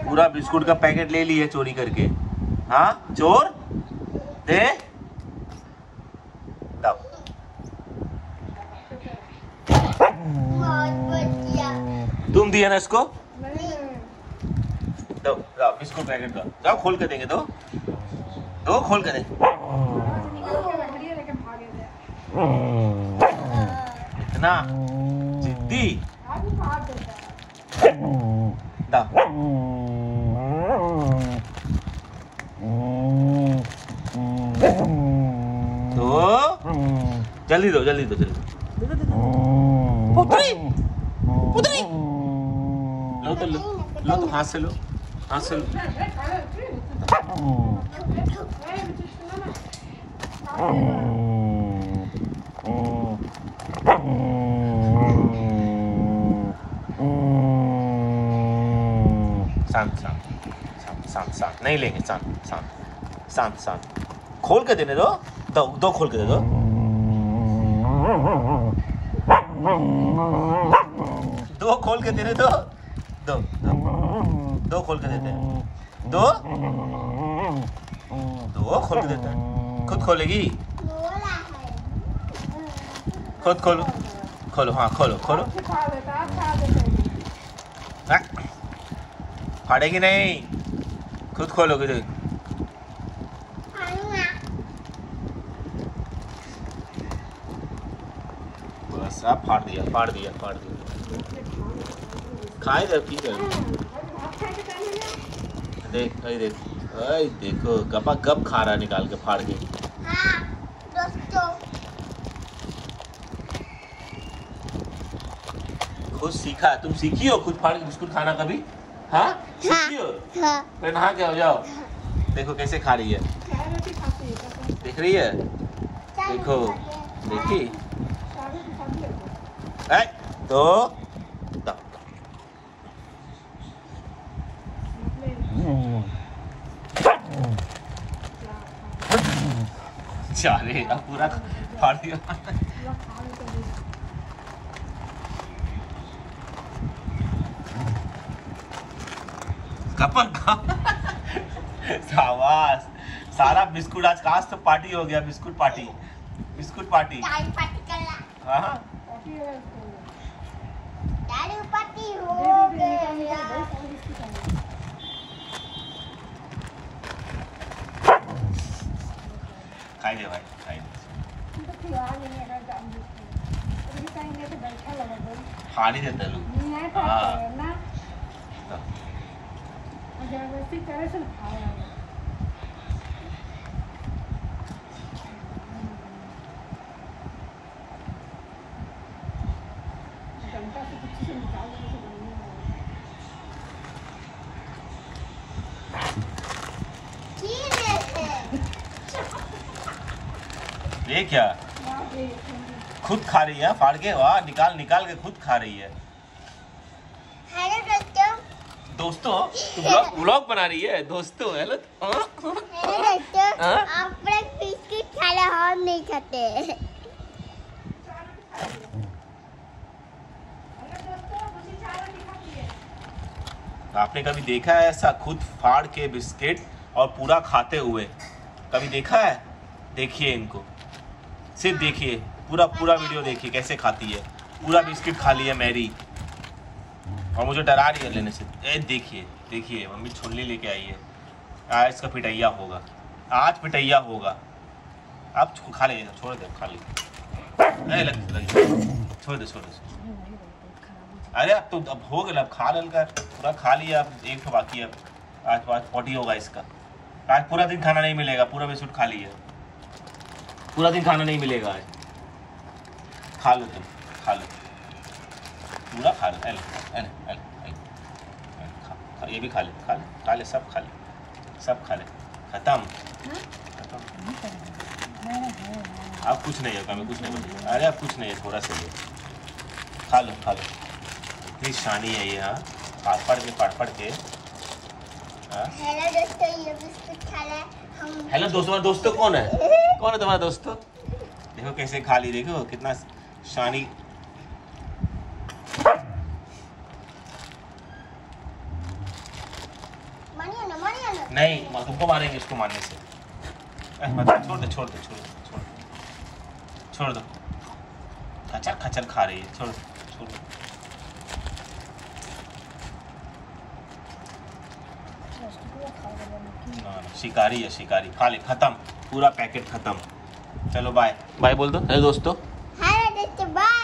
पूरा बिस्कुट का पैकेट ले लिए चोरी करके। हाँ चोर, दे दो। तुम दिया ना इसको, दो जाओ बिस्कुट पैकेट दो, जाओ खोल के देंगे, दो दो खोल के दे। इतना जिद्दी, दो जल्दी दो, जल्दी दो, जल्दी। पुत्री पुत्री, लो तो लो तो, हाथ से लो, हाथ से लो। शांत शांत शांत शांत शांत, नहीं लेंगे, शांत शांत शांत शांत। खोल के देने दो, दो दो खोल के दे दो। दो खोल के देने दो, दो दो दो खोल के देते हैं, दो दो खोल के देते हैं। खुद खोलेगी, खुद खोलो, खोलो, हाँ खोलो खोलो। फाड़ेगी नहीं, खुद खोलोगे तो। बस आप फाड़ दिया, फाड़ दिया, फाड़ दिया। खाए जब की कर, देख अरे देख, अरे देखो गपा गप खा रहा, निकाल के फाड़ के। खुद सीखा, तुम सीखी हो खुद फाड़ के बिस्कुट खाना कभी? हाँ सीखी हो? फिर नहा के हो जाओ। देखो कैसे खा रही है, देख रही है, देखो देखी। तो चारे अब पूरा फाड़ दिया। कपन का शाबाश, सारा बिस्कुट आज काश तो पार्टी हो गया, बिस्कुट पार्टी, बिस्कुट पार्टी। हाँ खाई दे भाई, खाई दे, फाड़ी देते लोग। हाँ ये क्या खुद खा रही है फाड़ के? वाह, निकाल निकाल के खुद खा रही है। दोस्तों तू व्लॉग बना रही है दोस्तों। हेलो आप बिस्किट खा ले, हम नहीं खाते। आपने कभी देखा है ऐसा खुद फाड़ के बिस्किट और पूरा खाते हुए? कभी देखा है? देखिए इनको, सिर्फ देखिए, पूरा पूरा वीडियो देखिए कैसे खाती है। पूरा बिस्किट खा लिया मैरी, और मुझे डरा रही है लेने से। ए देखिए देखिए, मम्मी छोलनी लेके आई है। आज इसका पिटैया होगा, आज पिटैया होगा। अब खा ले, छोड़ दे, खा ले, लग छोड़ दे, छोड़ दे। अरे अब तो अब हो गया, अब खा ललकर पूरा खा लिया। अब एक तो बाकी है, आज पॉटी होगा इसका। आज पूरा दिन खाना नहीं मिलेगा, पूरा बिस्कुट खा लिया, पूरा दिन खाना नहीं मिलेगा आज। खा लो तुम, खा लो पूरा, खा लो। ये भी खा ले, खा ले, खा ले, सब खा ले, सब खा ले। खत्म, खत्म। अब कुछ नहीं होगा, मैं कुछ नहीं बोलूँगा। अरे अब कुछ नहीं है, थोड़ा सा ये खा लो, खा लो। इतनी शानी है ये। हाँ फाड़ के। हेलो दोस्तों, ये बिस्कुट खा ले हम। हेलो दोस्तों, दोस्तों कौन है? कौन है तुम्हारा दोस्तों? देखो कैसे खा ली, देखो कितना शानी। नहीं तुमको मारेंगे इसको मारने से। मतलब छोड़ दो छोड़ दो छोड़ दो छोड़ दो छोड़ दो, खचर खचर खा रही है, छोड़ दो छोड़ दो। ना, शिकारी है शिकारी, खा ले, खत्म, पूरा पैकेट खत्म। चलो बाय बाय बोल दो। हेलो दोस्तों। हेलो दोस्तों, बाय।